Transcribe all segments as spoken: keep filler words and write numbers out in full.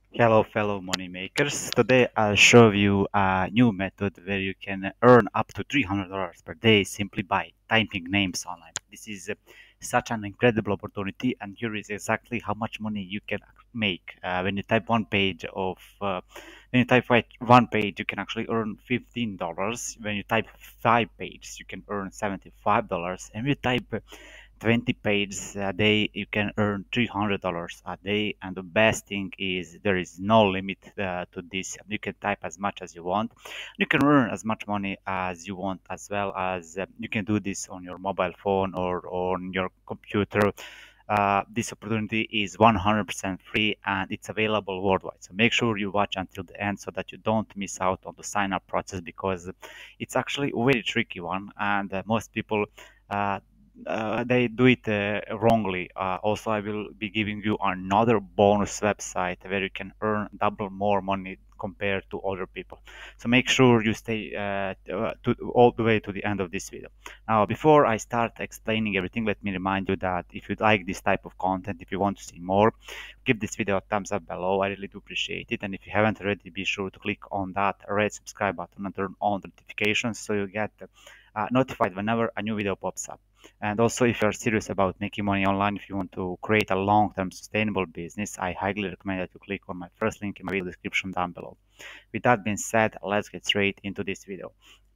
Hello, fellow money makers. Today I'll show you a new method where you can earn up to three hundred dollars per day simply by typing names online. This is uh, such an incredible opportunity, and here is exactly how much money you can make. Uh, when you type one page of, uh, when you type right one page, you can actually earn fifteen dollars. When you type five pages, you can earn seventy-five dollars. And when you type twenty pages a day, you can earn three hundred dollars a day. And the best thing is there is no limit uh, to this. You can type as much as you want. You can earn as much money as you want, as well as uh, you can do this on your mobile phone or on your computer. Uh, this opportunity is one hundred percent free and it's available worldwide. So make sure you watch until the end so that you don't miss out on the sign up process, because it's actually a very tricky one, and uh, most people uh, uh, they do it uh, wrongly. Uh, also, I will be giving you another bonus website where you can earn double more money compared to other people. So make sure you stay uh, to, to, all the way to the end of this video. Now, before I start explaining everything, let me remind you that if you like this type of content, if you want to see more, give this video a thumbs up below. I really do appreciate it. And if you haven't already, be sure to click on that red subscribe button and turn on notifications so you get uh, notified whenever a new video pops up. And also, if you're serious about making money online, if you want to create a long-term sustainable business, I highly recommend that you click on my first link in my video description down below. With that being said, let's get straight into this video.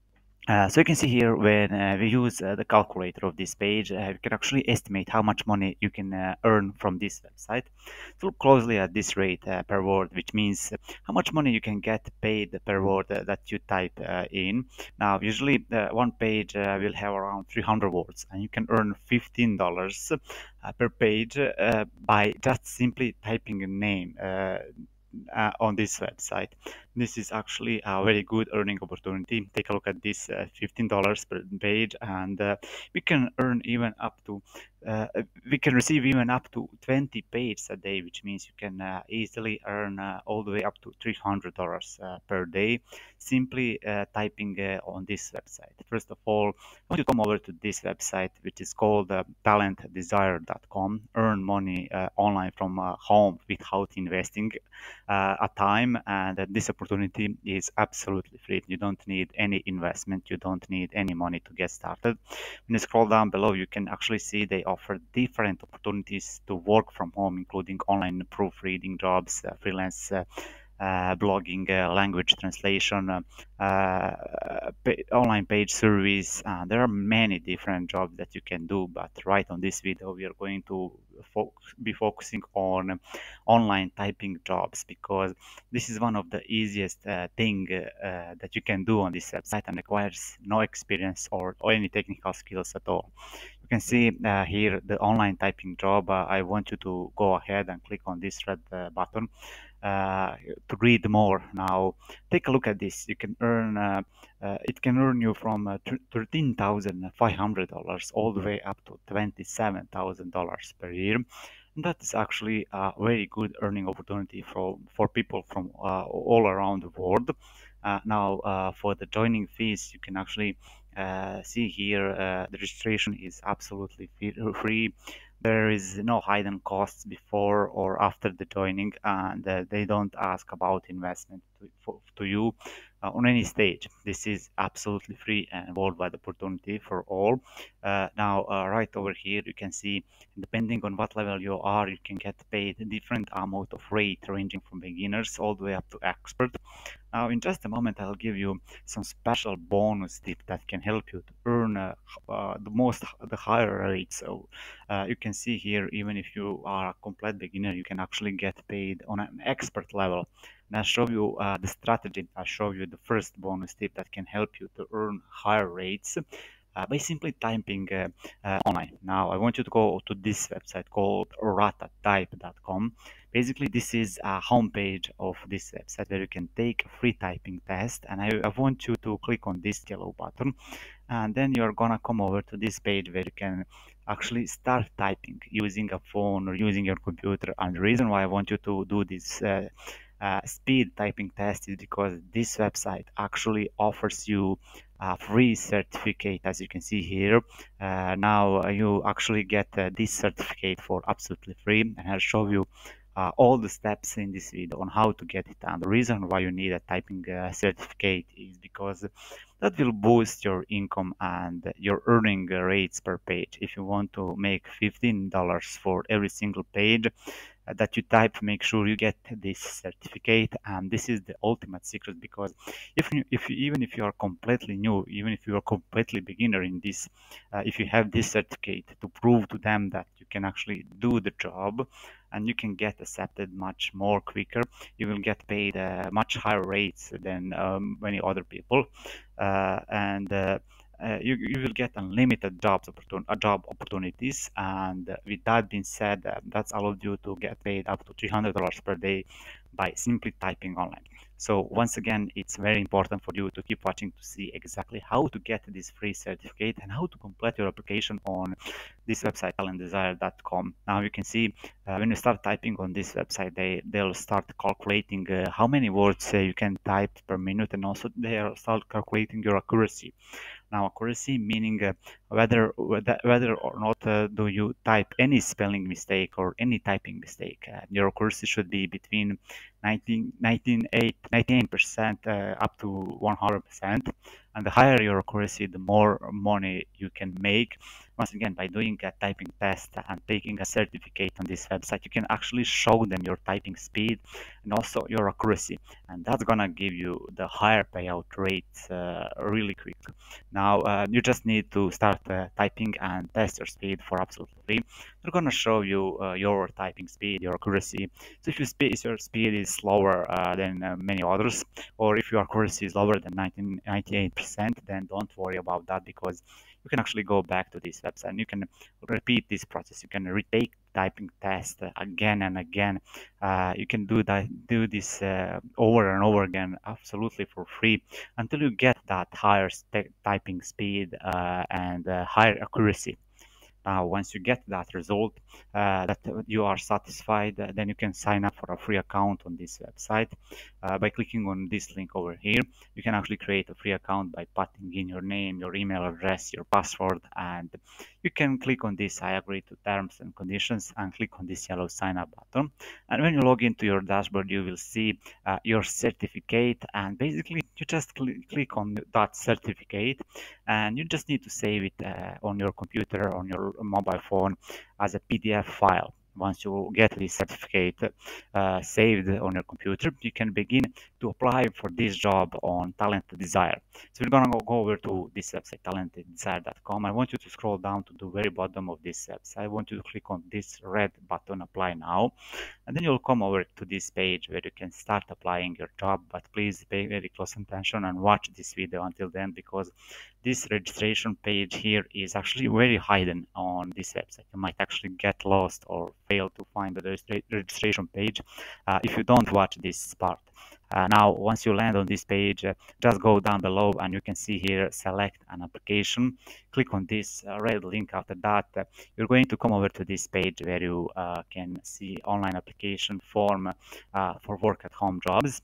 Uh, so you can see here when uh, we use uh, the calculator of this page, uh, we can actually estimate how much money you can uh, earn from this website. So look closely at this rate uh, per word, which means uh, how much money you can get paid per word uh, that you type uh, in. Now, usually uh, one page uh, will have around three hundred words, and you can earn fifteen dollars uh, per page uh, by just simply typing a name uh, uh, on this website. This is actually a very good earning opportunity. Take a look at this uh, fifteen dollars per page, and uh, we can earn even up to, uh, we can receive even up to twenty pages a day, which means you can uh, easily earn uh, all the way up to three hundred dollars uh, per day simply uh, typing uh, on this website. First of all, I want you to come over to this website, which is called uh, talent desire dot com. Earn money uh, online from uh, home without investing uh, a time, and uh, this opportunity is absolutely free. You don't need any investment, you don't need any money to get started. When you scroll down below, you can actually see they offer different opportunities to work from home, including online proofreading jobs, uh, freelance uh, uh, blogging, uh, language translation, uh, uh, pa- online page service. Uh, there are many different jobs that you can do, but right on this video, we are going to fo- be focusing on online typing jobs, because this is one of the easiest uh, thing uh, that you can do on this website and requires no experience or, or any technical skills at all. You can see uh, here the online typing job. Uh, I want you to go ahead and click on this red uh, button uh, to read more. Now, take a look at this. You can earn, uh, uh, it can earn you from uh, thirteen thousand five hundred dollars all the way up to twenty-seven thousand dollars per year. And that is actually a very good earning opportunity for, for people from uh, all around the world. Uh, now, uh, for the joining fees, you can actually uh, see here uh, the registration is absolutely free. There is no hidden costs before or after the joining, and uh, they don't ask about investment to, for, to you uh, on any stage. This is absolutely free and worldwide opportunity for all. Uh, now, uh, right over here, you can see, depending on what level you are, you can get paid a different amount of rate, ranging from beginners all the way up to expert. Now, in just a moment, I'll give you some special bonus tip that can help you to earn uh, uh, the most, the higher rate. So uh, you can see here, even if you are a complete beginner, you can actually get paid on an expert level. And I'll show you uh, the strategy. I'll show you the first bonus tip that can help you to earn higher rates uh, by simply typing uh, uh, online. Now, I want you to go to this website called ratatype dot com. Basically, this is a homepage of this website where you can take a free typing test, and I, I want you to click on this yellow button, and then you're gonna come over to this page where you can actually start typing using a phone or using your computer. And the reason why I want you to do this uh, uh, speed typing test is because this website actually offers you a free certificate, as you can see here. Uh, now uh, you actually get uh, this certificate for absolutely free, and I'll show you uh, all the steps in this video on how to get it done. The reason why you need a typing uh, certificate is because that will boost your income and your earning rates per page. If you want to make fifteen dollars for every single page uh, that you type, make sure you get this certificate. And this is the ultimate secret, because if you, if you, even if you are completely new, even if you are completely beginner in this, uh, if you have this certificate to prove to them that you can actually do the job and you can get accepted much more quicker, you will get paid uh, much higher rates than um, many other people, uh, and uh, uh, you, you will get unlimited jobs opportun- uh, job opportunities. And uh, with that being said, uh, that's allowed you to get paid up to three hundred dollars per day by simply typing online. So once again, it's very important for you to keep watching to see exactly how to get this free certificate and how to complete your application on this website, talent desire dot com. Now you can see uh, when you start typing on this website, they they'll start calculating uh, how many words uh, you can type per minute, and also they'll start calculating your accuracy. Now, accuracy meaning uh, whether whether whether or not uh, do you type any spelling mistake or any typing mistake. Uh, your accuracy should be between nineteen, ninety-eight, ninety-eight percent uh, up to one hundred percent. And the higher your accuracy, the more money you can make. Once again, by doing a typing test and taking a certificate on this website, you can actually show them your typing speed and also your accuracy. And that's gonna give you the higher payout rates uh, really quick. Now, uh, you just need to start uh, typing and test your speed for absolutely free. They're going to show you uh, your typing speed, your accuracy. So if, you speed, if your speed is slower uh, than uh, many others, or if your accuracy is lower than ninety-eight percent, then don't worry about that, because you can actually go back to this website and you can repeat this process. You can retake typing test again and again. Uh, you can do that, do this uh, over and over again, absolutely for free, until you get that higher typing speed uh, and uh, higher accuracy. Now, once you get that result, uh, that you are satisfied, uh, then you can sign up for a free account on this website. Uh, by clicking on this link over here, you can actually create a free account by putting in your name, your email address, your password, and you can click on this I agree to terms and conditions and click on this yellow sign up button. And when you log into your dashboard, you will see uh, your certificate, and basically you just cl click on that certificate and you just need to save it uh, on your computer, on your mobile phone as a P D F file. Once you get this certificate uh, saved on your computer, you can begin to apply for this job on Talent Desire. So we're gonna go over to this website, talent desire dot com. I want you to scroll down to the very bottom of this website. I want you to click on this red button, apply now, and then you'll come over to this page where you can start applying your job. But please pay very close attention and watch this video until then, because this registration page here is actually very hidden on this website. You might actually get lost or fail to find the registration page uh, if you don't watch this part. Uh, now, once you land on this page, uh, just go down below and you can see here, select an application. Click on this uh, red link. After that, uh, you're going to come over to this page where you uh, can see online application form uh, for work at home jobs.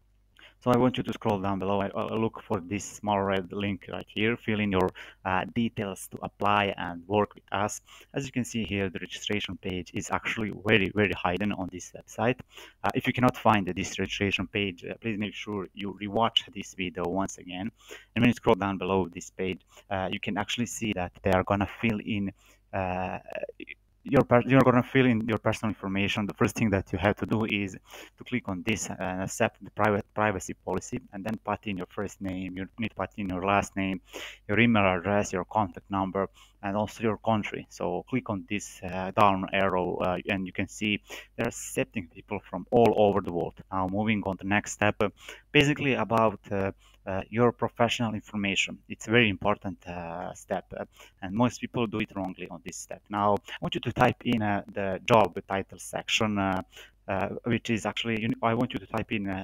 So I want you to scroll down below. I, I look for this small red link right here. Fill in your uh, details to apply and work with us. As you can see here, the registration page is actually very, very hidden on this website. Uh, if you cannot find this registration page, uh, please make sure you rewatch this video once again. And when you scroll down below this page, uh, you can actually see that they are gonna fill in uh, your you're going to fill in your personal information. The first thing that you have to do is to click on this and accept the private privacy policy, and then put in your first name. You need to put in your last name, your email address, your contact number, and also your country. So click on this uh, down arrow uh, and you can see they're accepting people from all over the world. Now moving on to the next step, uh, basically about uh, uh, your professional information. It's a very important uh, step, uh, and most people do it wrongly on this step. Now I want you to type in uh, the job title section, uh, uh, which is actually, I want you to type in uh,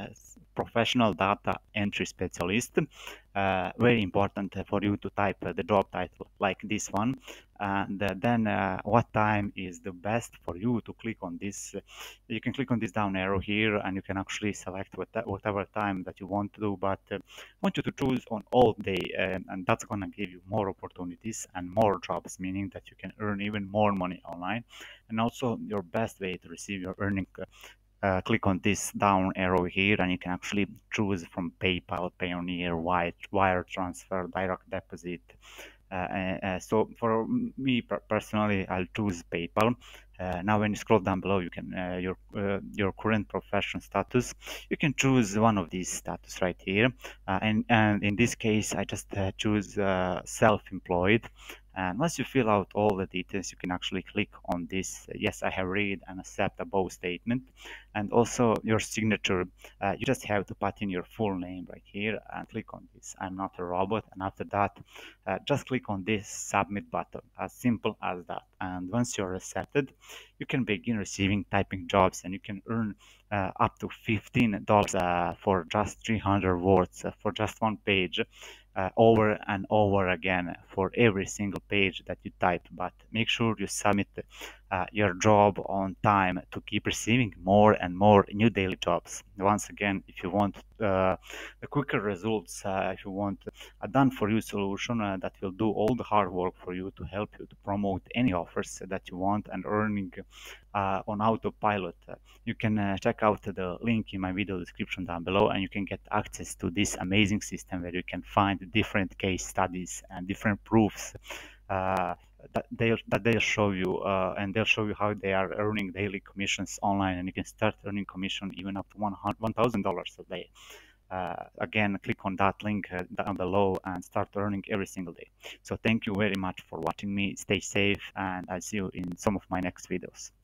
professional data entry specialist. Uh, very important for you to type uh, the job title like this one, and uh, then uh, what time is the best for you to click on this. You can click on this down arrow here and you can actually select what, whatever time that you want to do, but uh, I want you to choose on all day, um, and that's going to give you more opportunities and more jobs, meaning that you can earn even more money online. And also your best way to receive your earning, uh, uh, click on this down arrow here and you can actually choose from PayPal, Payoneer, wire, wire transfer, direct deposit. Uh, uh, uh, so for me personally, I'll choose PayPal. Uh, now, when you scroll down below, you can uh, your uh, your current profession status. You can choose one of these status right here, uh, and and in this case, I just uh, choose uh, self-employed. And once you fill out all the details, you can actually click on this uh, yes, I have read and accept above statement, and also your signature. Uh, you just have to put in your full name right here and click on this I'm not a robot, and after that uh, just click on this submit button, as simple as that. And once you're accepted, you can begin receiving typing jobs, and you can earn uh, up to fifteen dollars uh, for just three hundred words uh, for just one page, uh, over and over again for every single page that you type. But make sure you submit uh, your job on time to keep receiving more and more new daily jobs. Once again, if you want uh, the quicker results, uh, if you want a done for you solution uh, that will do all the hard work for you to help you to promote any offers that you want and earning uh, on autopilot, uh, you can uh, check out the link in my video description down below, and you can get access to this amazing system where you can find different case studies and different proofs uh, that they'll that they'll show you, uh, and they'll show you how they are earning daily commissions online, and you can start earning commission even up to one thousand dollars a day. Uh, again, click on that link uh, down below and start earning every single day. So thank you very much for watching me. Stay safe, and I'll see you in some of my next videos.